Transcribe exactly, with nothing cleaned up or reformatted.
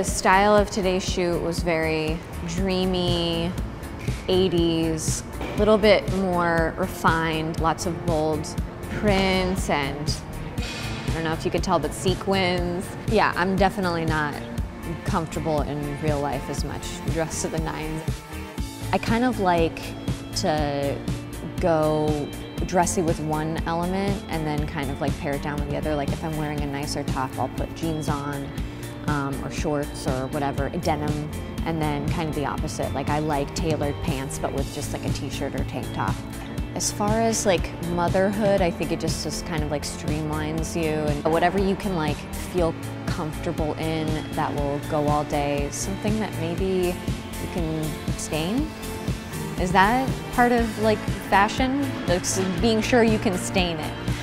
style of today's shoot was very dreamy, eighties, a little bit more refined, lots of bold prints and I don't know if you could tell, but sequins. Yeah, I'm definitely not comfortable in real life as much dressed to the nines. I kind of like to go dressy with one element and then kind of like pair it down with the other. Like if I'm wearing a nicer top, I'll put jeans on um, or shorts or whatever, denim, and then kind of the opposite. Like I like tailored pants but with just like a t-shirt or tank top. As far as like motherhood, I think it just, just kind of like streamlines you, and whatever you can like feel comfortable in that will go all day. Something that maybe you can stain. Is that part of like fashion? Like, being sure you can stain it.